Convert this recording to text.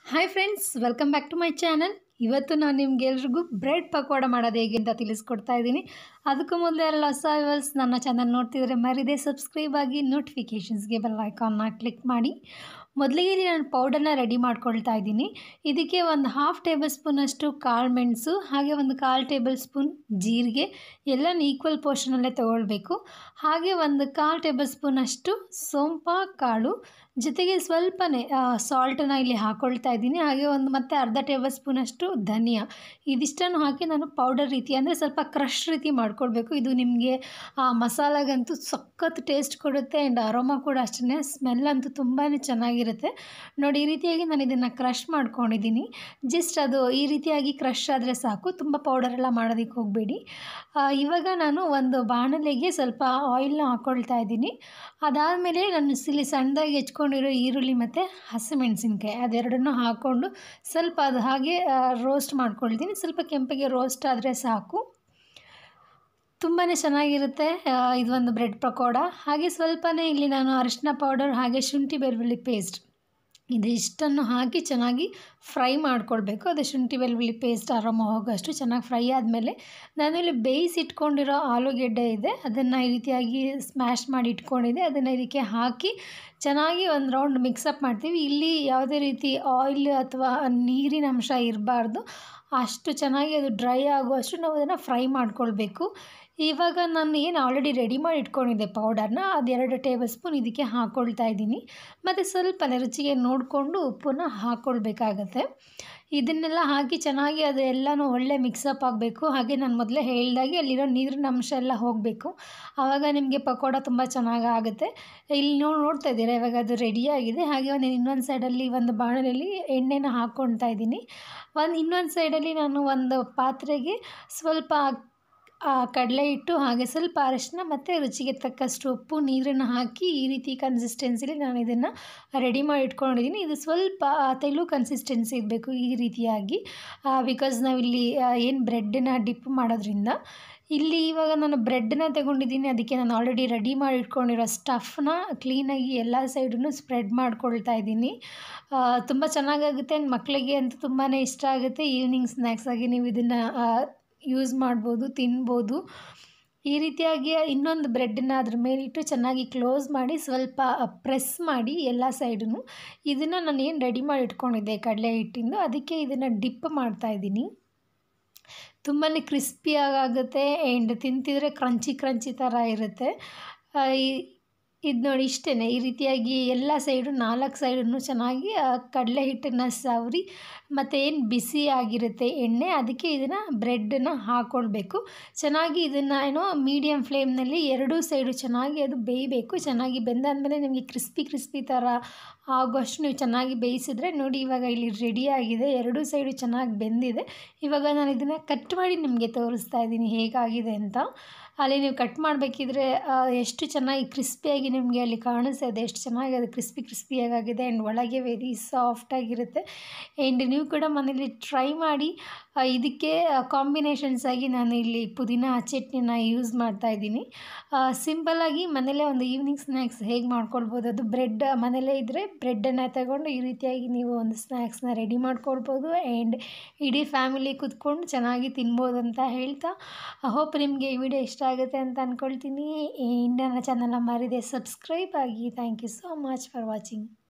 Hi friends, welcome back to my channel. ಇವತ್ತು ನಾನು ನಿಮ್ಗೆಲ್ರಿಗೂ ಬ್ರೆಡ್ ಪಕೋಡ ಮಾಡೋದು ಹೇಗೆ ಅಂತ ತಿಳಿಸ್ಕೊಡ್ತಾ ಇದ್ದೀನಿ. ಅದಕ್ಕೂ ಮೊದಲು ಎಲ್ಲ ಹೊಸ ವ್ಯೂವರ್ಸ್ ನನ್ನ ಚಾನಲ್ ನೋಡ್ತಿದ್ರೆ ಮರಿದೇ ಸಬ್ಸ್ಕ್ರೈಬ್ ಆಗಿ ನೋಟಿಫಿಕೇಷನ್ಸ್ಗೆ ಬೆಲ್ ಐಕಾನ್ನ ಕ್ಲಿಕ್ ಮಾಡಿ. ಮೊದಲಿಗೆ ಇಲ್ಲಿ ನಾನು ಪೌಡರ್ನ ರೆಡಿ ಮಾಡ್ಕೊಳ್ತಾ ಇದ್ದೀನಿ. ಇದಕ್ಕೆ ಒಂದು 1/2 ಟೇಬಲ್ ಸ್ಪೂನಷ್ಟು ಕಾಳು ಮೆಣಸು, ಹಾಗೆ ಒಂದು 1/4 ಟೇಬಲ್ ಸ್ಪೂನ್ ಜೀರಿಗೆ ಎಲ್ಲನೂ ಈಕ್ವಲ್ ಪೋರ್ಷನಲ್ಲೇ ತೊಗೊಳ್ಬೇಕು. ಹಾಗೆ ಒಂದು 1/4 ಟೇಬಲ್ ಸ್ಪೂನಷ್ಟು ಸೋಂಪು ಕಾಳು, ಜೊತೆಗೆ ಸ್ವಲ್ಪನೇ ಸಾಲ್ಟನ್ನು ಇಲ್ಲಿ ಹಾಕ್ಕೊಳ್ತಾ ಇದ್ದೀನಿ. ಹಾಗೆ ಮತ್ತೆ ಅರ್ಧ ಟೇಬಲ್ ಸ್ಪೂನಷ್ಟು ಧನಿಯಾ, ಇದಿಷ್ಟನ್ನು ಹಾಕಿ ನಾನು ಪೌಡರ್ ರೀತಿ ಅಂದರೆ ಸ್ವಲ್ಪ ಕ್ರಷ್ ರೀತಿ ಮಾಡ್ಕೊಳ್ಬೇಕು. ಇದು ನಿಮಗೆ ಮಸಾಲಾಗಂತೂ ಸಖತ್ ಟೇಸ್ಟ್ ಕೊಡುತ್ತೆ ಆ್ಯಂಡ್ ಅರೋಮಾ ಕೂಡ ಅಷ್ಟೇ, ಸ್ಮೆಲ್ ಅಂತೂ ತುಂಬಾ ಚೆನ್ನಾಗಿರುತ್ತೆ. ನೋಡಿ, ಈ ರೀತಿಯಾಗಿ ನಾನು ಇದನ್ನು ಕ್ರಷ್ ಮಾಡ್ಕೊಂಡಿದ್ದೀನಿ. ಜಸ್ಟ್ ಅದು ಈ ರೀತಿಯಾಗಿ ಕ್ರಷ್ ಆದರೆ ಸಾಕು, ತುಂಬ ಪೌಡರೆಲ್ಲ ಮಾಡೋದಕ್ಕೆ ಹೋಗಬೇಡಿ. ಇವಾಗ ನಾನು ಒಂದು ಬಾಣಲೆಗೆ ಸ್ವಲ್ಪ ಆಯಿಲ್ನ ಹಾಕ್ಕೊಳ್ತಾ ಇದ್ದೀನಿ. ಅದಾದಮೇಲೆ ನಾನು ಇಲ್ಲಿ ಸಣ್ಣದಾಗಿ ಹೆಚ್ಕೊಂಡಿರೋ ಈರುಳ್ಳಿ ಮತ್ತು ಹಸಿಮೆಣಸಿನ್ಕಾಯಿ ಅದೆರಡನ್ನೂ ಹಾಕ್ಕೊಂಡು ಸ್ವಲ್ಪ ಅದು ಹಾಗೆ ರೋಸ್ಟ್ ಮಾಡ್ಕೊಳ್ತೀನಿ. ಸ್ವಲ್ಪ ಕೆಂಪಿಗೆ ರೋಸ್ಟ್ ಆದರೆ ಸಾಕು, ತುಂಬಾ ಚೆನ್ನಾಗಿರುತ್ತೆ ಇದೊಂದು ಬ್ರೆಡ್ ಪಕೋಡ. ಹಾಗೆ ಸ್ವಲ್ಪನೇ ಇಲ್ಲಿ ನಾನು ಅರಿಶಿನ ಪೌಡರ್ ಹಾಗೆ ಶುಂಠಿ ಬೆಳ್ಳುಳ್ಳಿ ಪೇಸ್ಟ್ ಇದಿಷ್ಟನ್ನು ಹಾಕಿ ಚೆನ್ನಾಗಿ ಫ್ರೈ ಮಾಡ್ಕೊಳ್ಬೇಕು. ಅದು ಶುಂಠಿ ಬೆಳ್ಳುಳ್ಳಿ ಪೇಸ್ಟ್ ಅರೋಮ ಹೋಗೋಷ್ಟು ಚೆನ್ನಾಗಿ ಫ್ರೈ ಆದಮೇಲೆ ನಾನಿಲ್ಲಿ ಬೇಯಿಸಿಟ್ಕೊಂಡಿರೋ ಆಲೂಗೆಡ್ಡೆ ಇದೆ, ಅದನ್ನು ಈ ರೀತಿಯಾಗಿ ಸ್ಮ್ಯಾಶ್ ಮಾಡಿ ಇಟ್ಕೊಂಡಿದ್ದೆ. ಅದನ್ನು ಇದಕ್ಕೆ ಹಾಕಿ ಚೆನ್ನಾಗಿ ಒಂದು ರೌಂಡ್ ಮಿಕ್ಸಪ್ ಮಾಡ್ತೀವಿ. ಇಲ್ಲಿ ಯಾವುದೇ ರೀತಿ ಆಯಿಲ್ ಅಥವಾ ನೀರಿನ ಅಂಶ ಇರಬಾರ್ದು, ಅಷ್ಟು ಚೆನ್ನಾಗಿ ಅದು ಡ್ರೈ ಆಗುವಷ್ಟು ನಾವು ಅದನ್ನು ಫ್ರೈ ಮಾಡ್ಕೊಳ್ಬೇಕು. ಇವಾಗ ನಾನು ಏನು ಆಲ್ರೆಡಿ ರೆಡಿ ಮಾಡಿ ಇಟ್ಕೊಂಡಿದ್ದೆ ಪೌಡರ್ನ, ಅದು 2 ಟೇಬಲ್ ಸ್ಪೂನ್ ಇದಕ್ಕೆ ಹಾಕ್ಕೊಳ್ತಾ ಇದ್ದೀನಿ. ಮತ್ತು ಸ್ವಲ್ಪ ರುಚಿಗೆ ನೋಡಿಕೊಂಡು ಉಪ್ಪನ್ನು ಹಾಕ್ಕೊಳ್ಬೇಕಾಗತ್ತೆ. ಇದನ್ನೆಲ್ಲ ಹಾಕಿ ಚೆನ್ನಾಗಿ ಅದು ಎಲ್ಲನೂ ಒಳ್ಳೆ ಮಿಕ್ಸಪ್ ಆಗಬೇಕು. ಹಾಗೆ ನಾನು ಮೊದಲೇ ಹೇಳಿದಾಗೆ ಅಲ್ಲಿರೋ ನೀರಿನ ಅಂಶ ಎಲ್ಲ ಹೋಗಬೇಕು, ಆವಾಗ ನಿಮಗೆ ಪಕೋಡ ತುಂಬ ಚೆನ್ನಾಗಿ ಆಗುತ್ತೆ. ಇಲ್ಲಿ ನೋಡ್ತಾ ಇದ್ದೀರಾ, ಇವಾಗ ಅದು ರೆಡಿಯಾಗಿದೆ. ಹಾಗೆ ಇನ್ನೊಂದು ಸೈಡಲ್ಲಿ ಒಂದು ಬಾಣಲೆಯಲ್ಲಿ ಎಣ್ಣೆನ ಹಾಕ್ಕೊಳ್ತಾ ಇದ್ದೀನಿ. ಇನ್ನೊಂದು ಸೈಡಲ್ಲಿ ನಾನು ಒಂದು ಪಾತ್ರೆಗೆ ಸ್ವಲ್ಪ ಕಡಲೆ ಹಿಟ್ಟು ಹಾಗೆ ಸ್ವಲ್ಪ ಅರಿಶಿನ ಮತ್ತು ರುಚಿಗೆ ತಕ್ಕಷ್ಟು ಉಪ್ಪು ನೀರನ್ನು ಹಾಕಿ ಈ ರೀತಿ ಕನ್ಸಿಸ್ಟೆನ್ಸಿಲಿ ನಾನು ಇದನ್ನು ರೆಡಿ ಮಾಡಿ ಇಟ್ಕೊಂಡಿದ್ದೀನಿ. ಇದು ಸ್ವಲ್ಪ ತೆಳು ಕನ್ಸಿಸ್ಟೆನ್ಸಿ ಇರಬೇಕು ಈ ರೀತಿಯಾಗಿ, ಬಿಕಾಸ್ ನಾವಿಲ್ಲಿ ಏನು ಬ್ರೆಡ್ಡನ್ನು ಡಿಪ್ ಮಾಡೋದ್ರಿಂದ. ಇಲ್ಲಿ ಇವಾಗ ನಾನು ಬ್ರೆಡ್ನ ತಗೊಂಡಿದ್ದೀನಿ, ಅದಕ್ಕೆ ನಾನು ಆಲ್ರೆಡಿ ರೆಡಿ ಮಾಡಿ ಇಟ್ಕೊಂಡಿರೋ ಸ್ಟಫ್ನ ಕ್ಲೀನಾಗಿ ಎಲ್ಲ ಸೈಡನ್ನು ಸ್ಪ್ರೆಡ್ ಮಾಡ್ಕೊಳ್ತಾ ಇದ್ದೀನಿ. ತುಂಬ ಚೆನ್ನಾಗಾಗುತ್ತೆ, ಮಕ್ಕಳಿಗೆ ಅಂತೂ ತುಂಬಾ ಇಷ್ಟ ಆಗುತ್ತೆ. ಈವ್ನಿಂಗ್ ಸ್ನ್ಯಾಕ್ಸಾಗಿ ನೀವು ಇದನ್ನು ಯೂಸ್ ಮಾಡ್ಬೋದು, ತಿನ್ಬೋದು. ಈ ರೀತಿಯಾಗಿ ಇನ್ನೊಂದು ಬ್ರೆಡ್ಡನ್ನು ಅದ್ರ ಮೇಲಿಟ್ಟು ಚೆನ್ನಾಗಿ ಕ್ಲೋಸ್ ಮಾಡಿ ಸ್ವಲ್ಪ ಪ್ರೆಸ್ ಮಾಡಿ ಎಲ್ಲ ಸೈಡನ್ನು. ಇದನ್ನು ನಾನು ಏನು ರೆಡಿ ಮಾಡಿ ಇಟ್ಕೊಂಡಿದ್ದೆ ಕಡಲೆ ಹಿಟ್ಟಿಂದು, ಅದಕ್ಕೆ ಇದನ್ನು ಡಿಪ್ ಮಾಡ್ತಾಯಿದ್ದೀನಿ. ತುಂಬಾ ಕ್ರಿಸ್ಪಿಯಾಗುತ್ತೆ ಆ್ಯಂಡ್ ತಿಂತಿದ್ರೆ ಕ್ರಂಚಿ ಥರ ಇರುತ್ತೆ. ಇದು ನೋಡಿ, ಇಷ್ಟೇ. ಈ ರೀತಿಯಾಗಿ ಎಲ್ಲ ಸೈಡು 4 ಸೈಡನ್ನು ಚೆನ್ನಾಗಿ ಕಡಲೆ ಹಿಟ್ಟನ್ನು ಸವರಿ ಮತ್ತು ಏನು ಬಿಸಿ ಆಗಿರುತ್ತೆ ಎಣ್ಣೆ, ಅದಕ್ಕೆ ಇದನ್ನು ಬ್ರೆಡ್ಡನ್ನು ಹಾಕ್ಕೊಳ್ಬೇಕು. ಚೆನ್ನಾಗಿ ಇದನ್ನು ಮೀಡಿಯಮ್ ಫ್ಲೇಮ್ನಲ್ಲಿ 2 ಸೈಡು ಚೆನ್ನಾಗಿ ಅದು ಬೇಯಬೇಕು. ಚೆನ್ನಾಗಿ ಬೆಂದಾದಮೇಲೆ ನಿಮಗೆ ಕ್ರಿಸ್ಪಿ ಥರ ಆಗೋಷ್ಟು ನೀವು ಚೆನ್ನಾಗಿ ಬೇಯಿಸಿದ್ರೆ ನೋಡಿ, ಇವಾಗ ಇಲ್ಲಿ ರೆಡಿಯಾಗಿದೆ. 2 ಸೈಡು ಚೆನ್ನಾಗಿ ಬೆಂದಿದೆ. ಇವಾಗ ನಾನು ಇದನ್ನು ಕಟ್ ಮಾಡಿ ನಿಮಗೆ ತೋರಿಸ್ತಾ ಇದ್ದೀನಿ ಹೇಗಾಗಿದೆ ಅಂತ. ಅಲ್ಲಿ ನೀವು ಕಟ್ ಮಾಡಬೇಕಿದ್ರೆ ಎಷ್ಟು ಚೆನ್ನಾಗಿ ಕ್ರಿಸ್ಪಿಯಾಗಿ ನಿಮಗೆ ಅಲ್ಲಿ ಕಾಣಿಸ್ತಾ ಇದೆ, ಎಷ್ಟು ಚೆನ್ನಾಗಿ ಅದು ಕ್ರಿಸ್ಪಿಯಾಗಿದೆ ಆ್ಯಂಡ್ ಒಳಗೆ ವೆರಿ ಸಾಫ್ಟಾಗಿರುತ್ತೆ. ಆ್ಯಂಡ್ ನೀವು ಕೂಡ ಮನೇಲಿ ಟ್ರೈ ಮಾಡಿ. ಇದಕ್ಕೆ ಕಾಂಬಿನೇಷನ್ಸ್ ಆಗಿ ನಾನು ಇಲ್ಲಿ ಪುದೀನ ಚಟ್ನಿನ ಯೂಸ್ ಮಾಡ್ತಾಯಿದ್ದೀನಿ. ಸಿಂಪಲ್ಲಾಗಿ ಮನೇಲೇ ಒಂದು ಈವ್ನಿಂಗ್ ಸ್ನ್ಯಾಕ್ಸ್ ಹೇಗೆ ಮಾಡ್ಕೊಳ್ಬೋದು, ಅದು ಬ್ರೆಡ್ ಮನೇಲೇ ಇದ್ದರೆ ಬ್ರೆಡ್ಡನ್ನು ತಗೊಂಡು ಈ ರೀತಿಯಾಗಿ ನೀವು ಒಂದು ಸ್ನ್ಯಾಕ್ಸ್ನ ರೆಡಿ ಮಾಡ್ಕೊಳ್ಬೋದು ಆ್ಯಂಡ್ ಇಡೀ ಫ್ಯಾಮಿಲಿ ಕೂತ್ಕೊಂಡು ಚೆನ್ನಾಗಿ ತಿನ್ಬೋದು ಅಂತ ಹೇಳ್ತಾ, ಹೋಪ್ ನಿಮಗೆ ಈ ವಿಡಿಯೋ ಇಷ್ಟ ಆಗುತ್ತೆ ಅಂತ ಅಂದ್ಕೊಳ್ತೀನಿ. ನನ್ನ ಚಾನಲ್ನ ಮರಿದೇ ಸಬ್ಸ್ಕ್ರೈಬ್ ಆಗಿ. Thank you so much for watching.